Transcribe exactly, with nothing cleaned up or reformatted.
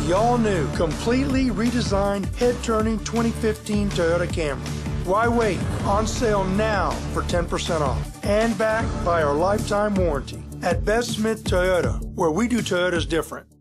The all-new, completely redesigned, head-turning twenty fifteen Toyota Camry. Why wait? On sale now for ten percent off. And backed by our lifetime warranty at Best Smith Toyota, where we do Toyotas different.